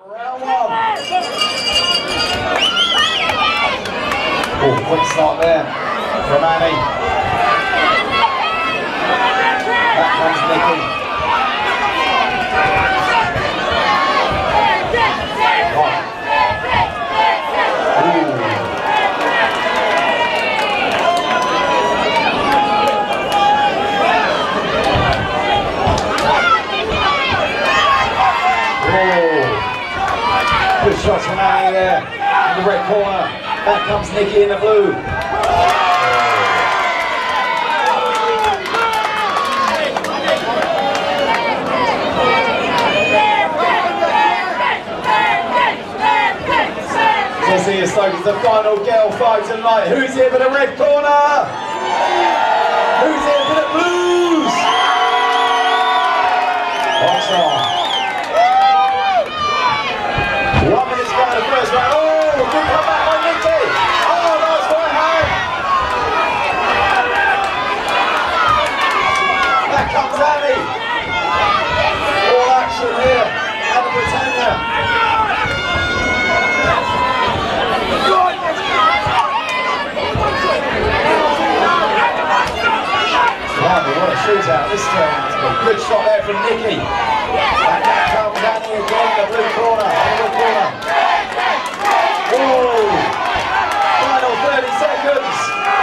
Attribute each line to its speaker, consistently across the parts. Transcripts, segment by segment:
Speaker 1: Round one. Oh, quick start there from Annie. Back comes Nikki. Good shots from Annie there in the red corner. Back comes Nikki in the blue. So see you, Stoke, it's the final girl fight tonight. Who's here for the red corner? Who's here for the blues? Box on. 1 minute to go in the first round. Oh, good comeback by Nikki. Oh, nice right hand. Back comes Annie. All action here at the Britannia. Wow, what a shootout this turn. Good shot there from Nikki. Back comes Annie again in the blue corner. Whoa! Final 30 seconds.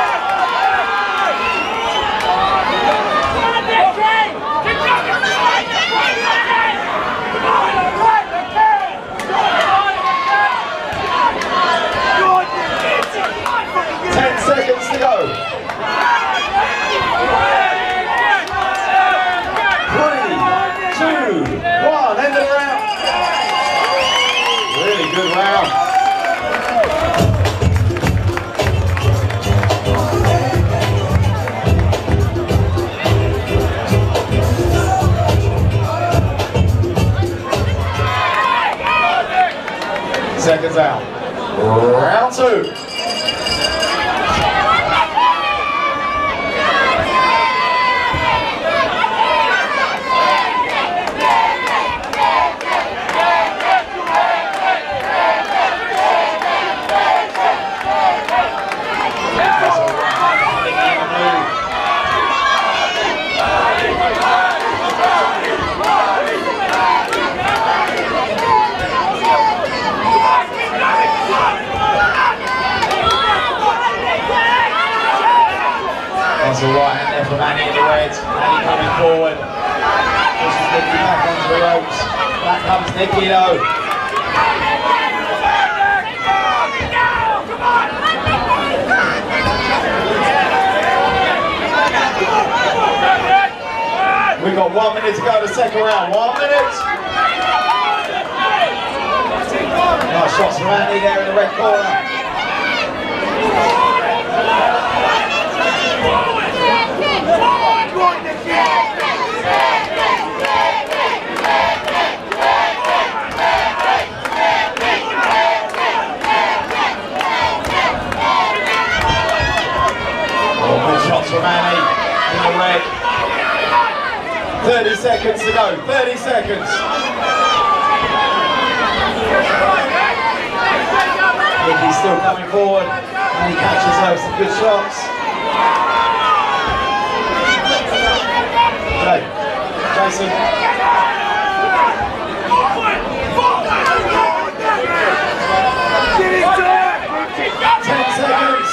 Speaker 1: Seconds to go. 3, 2, 1, end of the round. Really good round. Seconds out. Round 2. That's all right hand there from Annie in the red. Annie coming forward. Pushes Nikki back onto the ropes. Back comes Nikki though. We've got 1 minute to go to the second round. 1 minute. Nice shots from Annie there in the red corner. Good shots from Annie in the red. 30 seconds to go. 30 seconds. Nikki's still coming forward and he catches her some good shots. Okay, Jason. 10 seconds.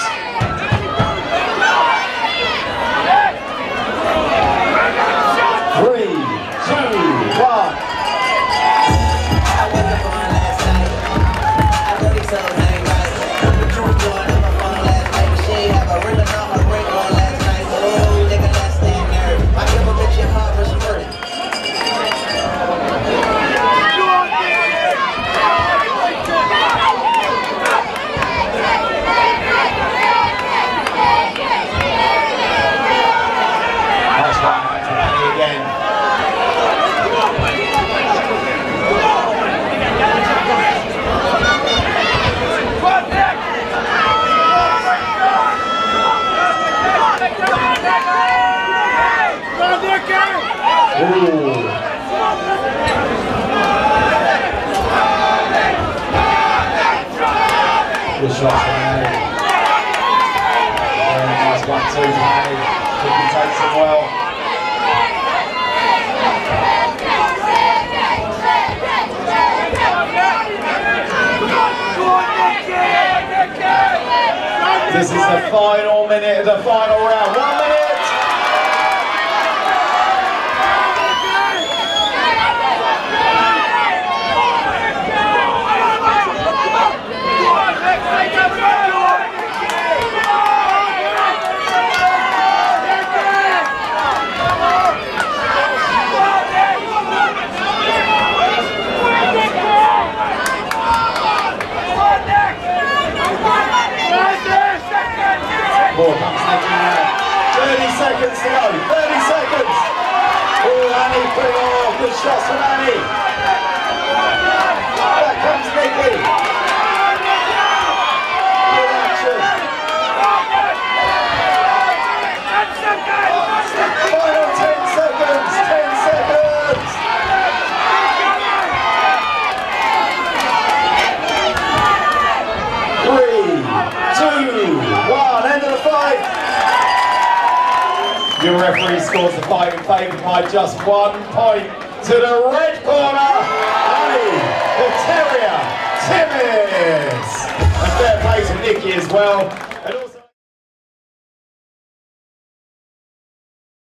Speaker 1: 3, 2, 1. shots from Annie. Very nice 1-2 from Annie. He takes them well. This is the final minute of the final round. 1 minute. Ball comes Nicky now. 30 seconds to go. 30 seconds. Oh, Annie putting on good shots from Annie. Back comes Nicky. Good action. Final 10 seconds. 10 seconds. 3, 2, 1. End of the fight. Your referee scores the fight in favour by just 1 point to the red corner. Annie, the Terrier, Timmins. And fair play to Nicky as well.